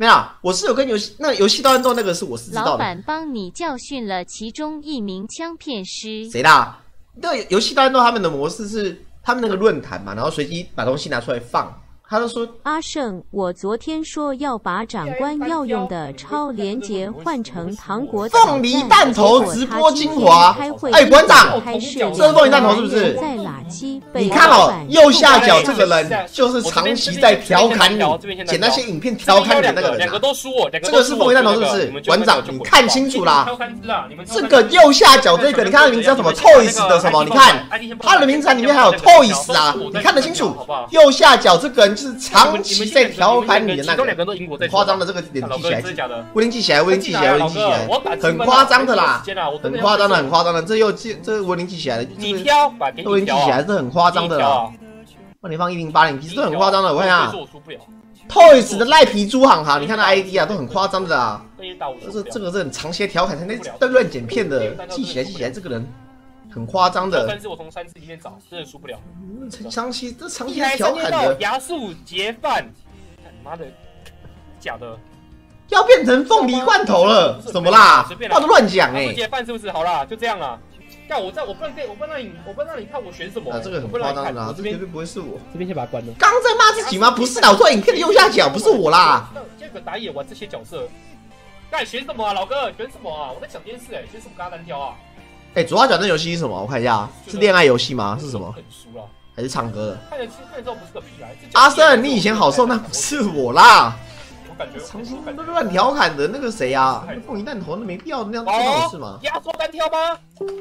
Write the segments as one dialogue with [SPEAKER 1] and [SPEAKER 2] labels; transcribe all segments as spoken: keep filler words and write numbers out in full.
[SPEAKER 1] 没有，我是有跟游戏那游戏刀战斗那个是我是知道的。
[SPEAKER 2] 老板帮你教训了其中一名枪片师。
[SPEAKER 1] 谁啦？那游戏刀战斗他们的模式是他们那个论坛嘛，然后随机把东西拿出来放。 他就说：“
[SPEAKER 3] 阿胜，我昨天说要把长官要用的超连结换成糖果
[SPEAKER 1] 凤梨弹头直播精华。哎，馆长，这是凤梨弹头是不是？
[SPEAKER 3] 在垃圾
[SPEAKER 1] 你看哦，右下角这个人就是长期在调侃你，剪那些影片调侃你的那个人。两个都输我，这个是凤梨弹头是不是？馆长，你看清楚啦，这个右下角这个，你看他的名字叫什么 ？Toys 的什么？你看他的名字里面还有 Toys 啊，你看得清楚？右下角这个人。” 是长期在调侃你的那个，夸张的这个点记起来，威灵记起来，威灵记起来，威灵记起来，很夸张的啦，很夸张的，很夸张的，这又记这威灵记起来的，
[SPEAKER 4] 你挑，把
[SPEAKER 1] 威灵记起来是很夸张的啦。帮你放一零八零 P 是很夸张的，我看一下 ，Toys 的赖皮猪行哈，你看他 I D 啊，都很夸张的啦。这是这个是很长期调侃，才在乱剪片的，记起来记起来，这个人。 很夸张的，
[SPEAKER 4] 但是我从三次里面找，真的输不了。
[SPEAKER 1] 长期这长期调侃的，
[SPEAKER 4] 牙速结饭，妈的，假的，
[SPEAKER 1] 要变成凤梨罐头了，怎么啦？话都乱讲哎！
[SPEAKER 4] 结饭是不是？好啦，就这样啦。但我在我不能给我不能让你，我不能让你看我选什么。
[SPEAKER 1] 啊，这个很夸张的，这绝对不会是我。
[SPEAKER 4] 这边先把它关了。
[SPEAKER 1] 刚在骂自己吗？不是啦，我说影片的右下角不是我啦。
[SPEAKER 4] 这个打野玩这些角色，该选什么啊，老哥？选什么啊？我在想电视哎，选什么跟他单挑啊？
[SPEAKER 1] 哎，左下角那游戏是什么？我看一下，是恋爱游戏吗？是什么？还是唱歌的？
[SPEAKER 4] 看得清，看得到不是个屁来。
[SPEAKER 1] 阿森，你以前好瘦，那不是我啦。我感觉长期都乱调侃的那个谁呀？凤梨弹头那没必要那样做那种事吗？
[SPEAKER 4] 压缩单挑吗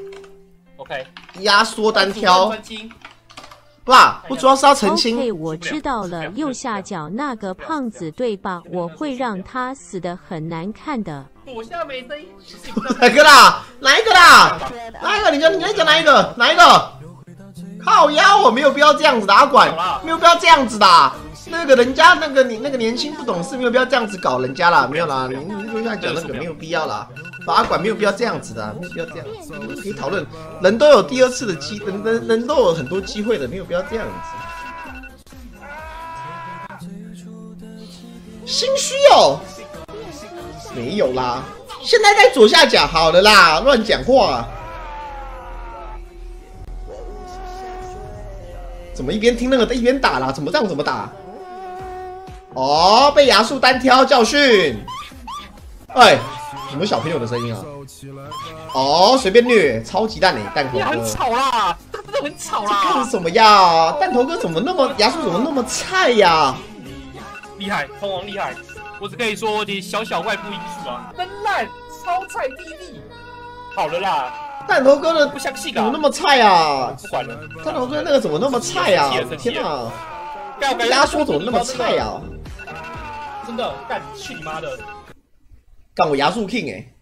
[SPEAKER 4] ？OK，
[SPEAKER 1] 压缩单挑。不啦，我主要是要澄清。
[SPEAKER 3] OK， 我知道了，右下角那个胖子对吧？我会让他死得很难看的。
[SPEAKER 4] 躲下没声音，
[SPEAKER 1] 哪个啦？哪一个啦？哪一个？你讲，你讲哪一个？哪一个？靠腰，我没有必要这样子的，阿管，没有必要这样子的。那个人家那个你那个年轻不懂事，没有必要这样子搞人家啦，没有啦，你你就像讲那个没有必要啦，法管没有必要这样子的，没有必要这样子，可以讨论，人都有第二次的机，人人人都有很多机会的，没有必要这样子。心虚哦。 没有啦，现在在左下角，好了啦，乱讲话。怎么一边听那个一边打啦？怎么这样？怎么打？哦，被牙树单挑教训。哎，什么小朋友的声音啊？哦，随便虐，超级蛋哎，蛋头哥。
[SPEAKER 4] 很吵啦，他真的很吵啦。
[SPEAKER 1] 这干什么呀？蛋头哥怎么那么牙树怎么那么菜呀？
[SPEAKER 4] 厉害，蜂王厉害。 我只可以说我的小小外部因素啊，真烂，超菜弟弟。好了啦，
[SPEAKER 1] 弹头哥的
[SPEAKER 4] 不相信
[SPEAKER 1] 怎么那么菜啊？
[SPEAKER 4] 不管了，
[SPEAKER 1] 弹头哥那个怎么那么菜啊？天哪！压缩怎么那么菜啊？
[SPEAKER 4] 真的干去你妈的！
[SPEAKER 1] 干我牙速 king 哎、欸！